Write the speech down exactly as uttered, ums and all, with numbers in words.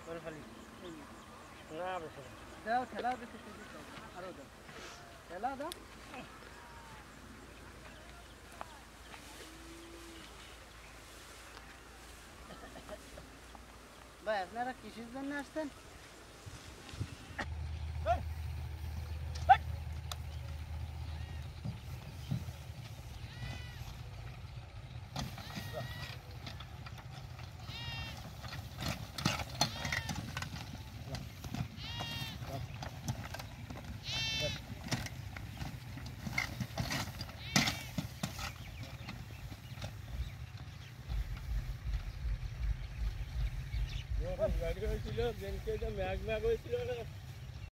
করে ফেলি না বেশি দাও ঠেলাও দেখে আরো দাও ঠেলা দাও ভাই আপনারা কিসের জন্য আসছেন? গাড়ি হয়েছিল ব্যাংকে ম্যাগ ম্যাগ হয়েছিল